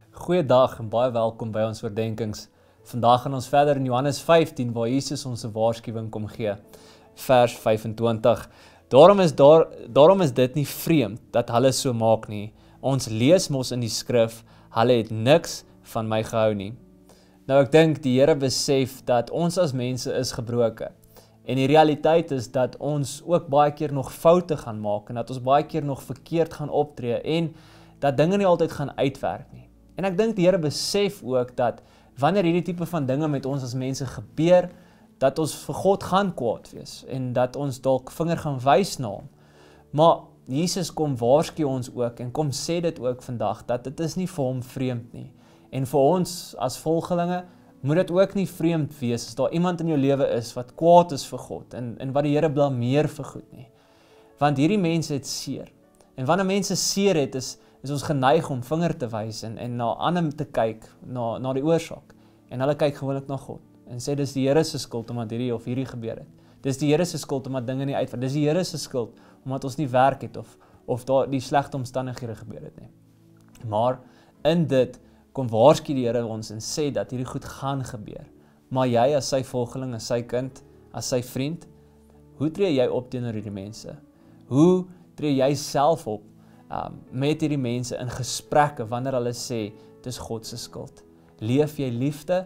Goeiedag en baie welkom by ons oordenkings. Vandag gaan ons verder in Johannes 15 waar Jesus ons 'n waarskuwing kom gee. Vers 25. Daarom is dit nie vreemd dat hulle so maak nie. Ons lees mos in die skrif, hulle het niks van my gehou nie. Nou ek dink die Here besef dat ons as mense is gebroken. En die realiteit is dat ons ook baie keer nog foute gaan maak en dat ons baie keer nog verkeerd gaan optree en dat dinge nie altyd gaan uitwerk nie. En ek dink die Here besef ook dat wanneer hierdie tipe van dinge met ons as mense gebeur, dat ons vir God gaan kwaad wees en dat ons dalk vinger gaan wys na hom. Maar Jesus kom waarsku ons ook en kom sê dit ook vandag dat dit is nie vir hom vreemd nie. En vir ons as volgelinge moet dit ook nie vreemd wees as daar iemand in jou lewe is wat kwaad is vir God en wat die Here blameer vir goed nie. Want hierdie mense het seer. En wanneer mense seer het, is ons geneig om vinger te wys en na ander te kyk, na die oorsaak. En hulle kyk gewoonlik na God en sê dis die Here se skuld omdat hierdie of hierdie gebeur het. Dis die Here se skuld omdat dinge nie uitwerk. Dis die Here se skuld omdat ons nie werk het of daar die slegte omstandighede gebeur het nie. Maar in dit kom waarsku die Here ons en sê dat hierdie goed gaan gebeur. Maar jy as sy volgeling, as sy kind, as sy vriend, hoe tree jy op teenoor hierdie mense? Hoe tree jy self op met hierdie mense in gesprekke wanneer hulle sê, dis God se skuld? Leef jy liefde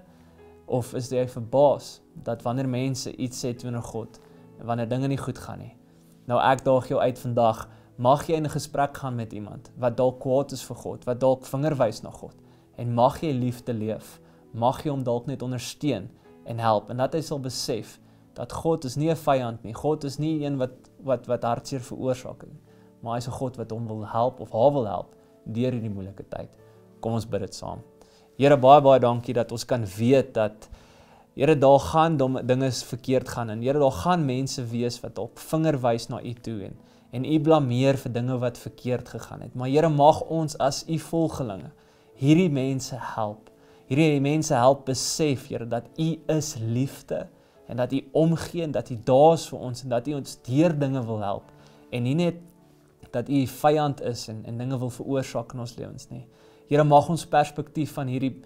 of is jy verbaas dat wanneer mense iets sê teenoor God, wanneer dinge nie goed gaan nie? Nou ek daag jou uit vandag, mag jy in 'n gesprek gaan met iemand wat dalk kwaad is vir God, wat dalk vinger wys na God, en mag jy liefde leef, mag jy hom dalk net ondersteun en help, en dat hy sal besef dat God is nie 'n vyand nie, God is nie een wat hartseer veroorsaak nie, maar hy is 'n God wat hom wil help of haar wil help deur hierdie moeilike tyd. Kom ons bid dit saam. Here, baie dankie dat ons kan weet dat Here, daar gaan dinge verkeerd gaan en Here, daar gaan mense wees wat op vinger wys na U toe en U blameer vir dinge wat verkeerd gegaan het. Maar Here, mag ons as U volgelinge hierdie mense help. Hierdie mense help besef, Here, dat U is liefde en dat U omgee en dat U daar is vir ons en dat U ons deur dinge wil help. En nie net dat U vyand is en dinge wil veroorsaak in ons lewens nie. Here, mag ons perspektief van hierdie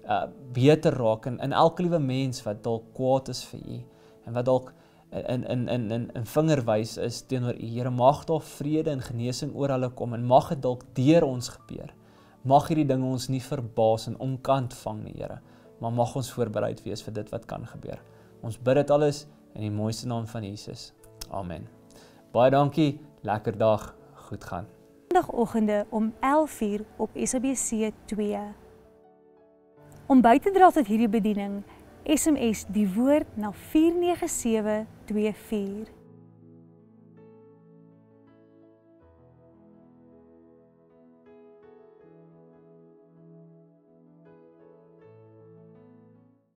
beter raak en elke liewe mens wat dalk kwaad is vir U en wat dalk in vingerwys is teenoor U. Here, mag daar vrede en genesing oor hulle kom en mag dit dalk deur ons gebeur. Mag hierdie dinge ons nie verbaas en omkant vang nie, Here, maar mag ons voorbereid wees vir dit wat kan gebeur. Ons bid dit alles in die mooiste naam van Jesus. Amen. Baie dankie, lekker dag, goed gaan. Sondagoggende om 11:00 op SABC 2. Om by te dra tot hierdie bediening, SMS die woord na 49724.